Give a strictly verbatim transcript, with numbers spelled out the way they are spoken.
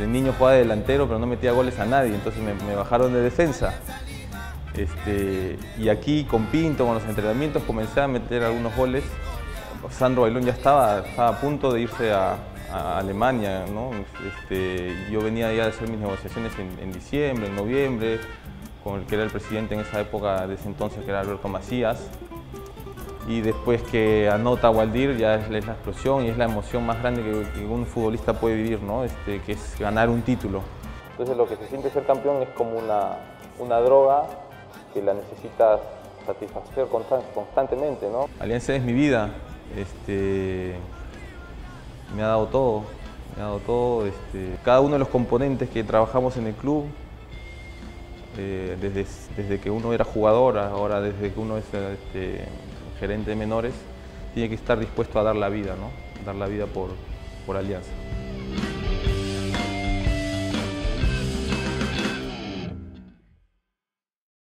niño jugaba de delantero, pero no metía goles a nadie, entonces me, me bajaron de defensa. Este, y aquí con Pinto, con los entrenamientos, comencé a meter algunos goles. Sandro Bailón ya estaba, estaba a punto de irse a, a Alemania, ¿no? Este, yo venía ya de hacer mis negociaciones en, en diciembre, en noviembre, con el que era el presidente en esa época, de ese entonces, que era Alberto Macías. Y después que anota Waldir, ya es, es la explosión y es la emoción más grande que, que un futbolista puede vivir, ¿no? Este, que es ganar un título. Entonces lo que se siente ser campeón es como una, una droga que la necesitas satisfacer constantemente, ¿no? Alianza es mi vida, este, me ha dado todo, me ha dado todo. Este, cada uno de los componentes que trabajamos en el club, eh, desde, desde que uno era jugador, ahora desde que uno es este, gerente de menores, tiene que estar dispuesto a dar la vida, ¿no? Dar la vida por, por Alianza.